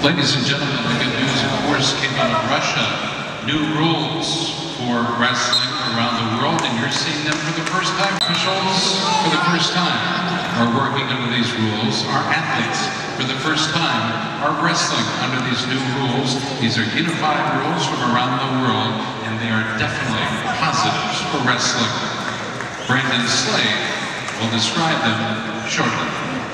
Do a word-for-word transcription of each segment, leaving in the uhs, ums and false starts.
Ladies and gentlemen, the good news, of course, came out of Russia. New rules for wrestling around the world, and you're seeing them for the first time. Officials, for the first time, are working under these rules. Our athletes, for the first time, are wrestling under these new rules. These are unified rules from around the world, and they are definitely positives for wrestling. Brandon Slade will describe them shortly.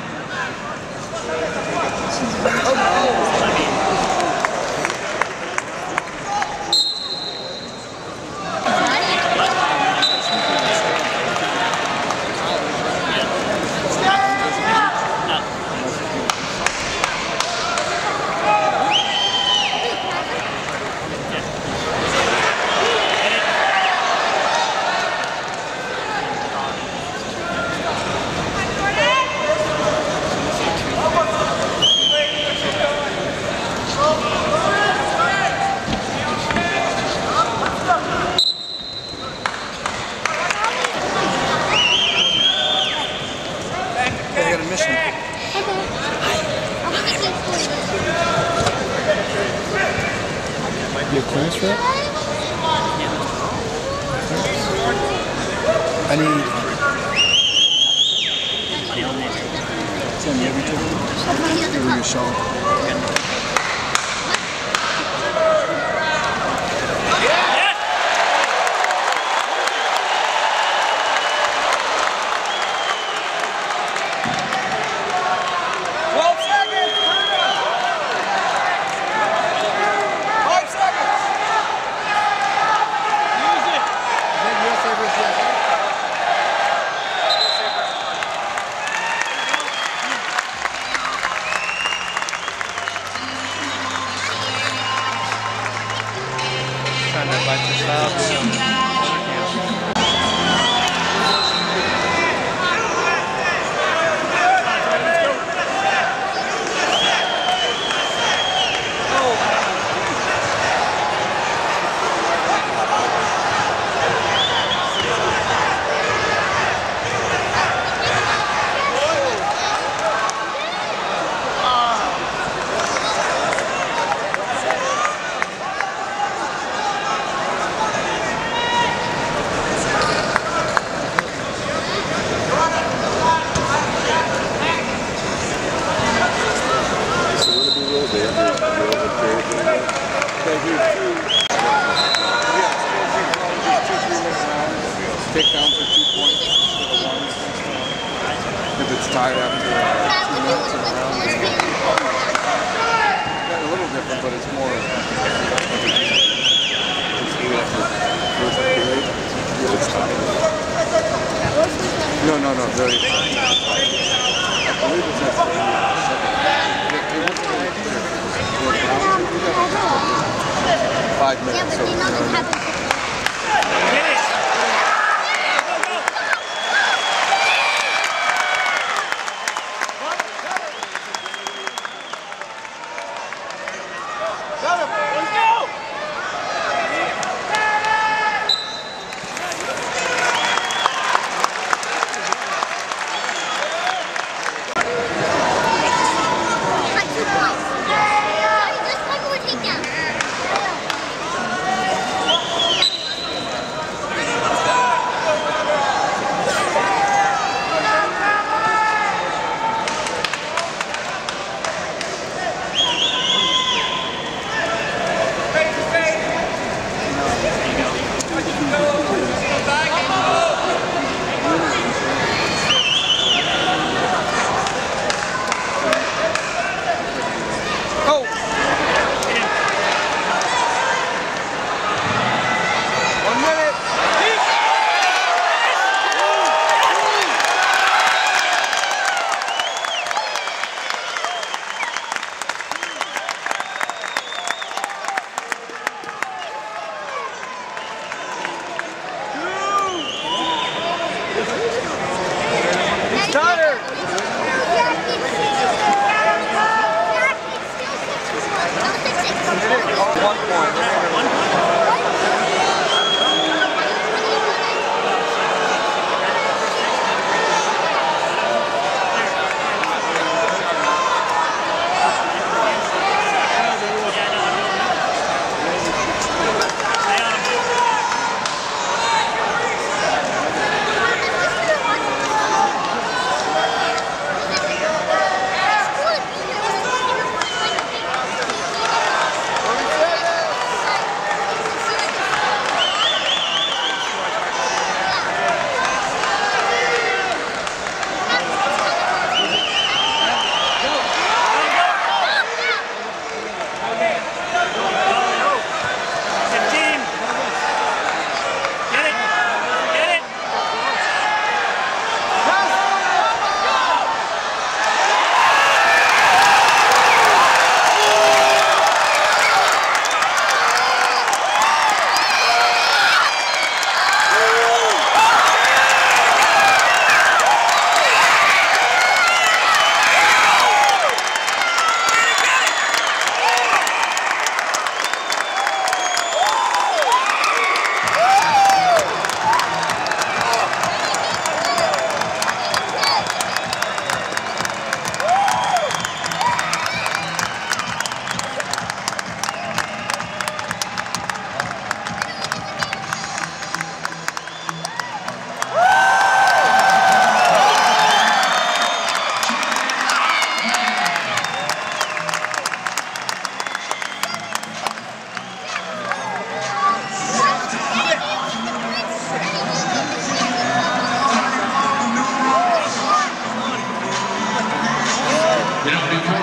You have plans for it? I need... Send me everything. Give me a show. Trying to bite this out. Take down for two points instead of one. If it's tied after two minutes in a round, it's a little different, but it's more. It's eight after first period. It's tied. No, no, no. Very. I believe it's at the five minutes. So, you know,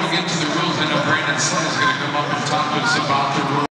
we get to the rules, I know Brandon Slay's going to come up and talk to us about the rules.